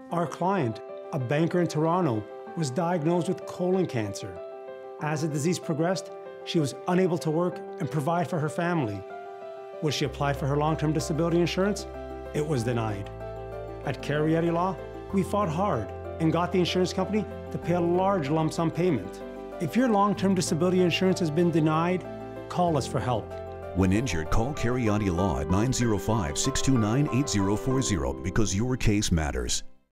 Our client, a banker in Toronto, was diagnosed with colon cancer. As the disease progressed, she was unable to work and provide for her family. When she applied for her long-term disability insurance, it was denied. At Cariati Law, we fought hard and got the insurance company to pay a large lump sum payment. If your long-term disability insurance has been denied, call us for help. When injured, call Cariati Law at 905-629-8040 because your case matters.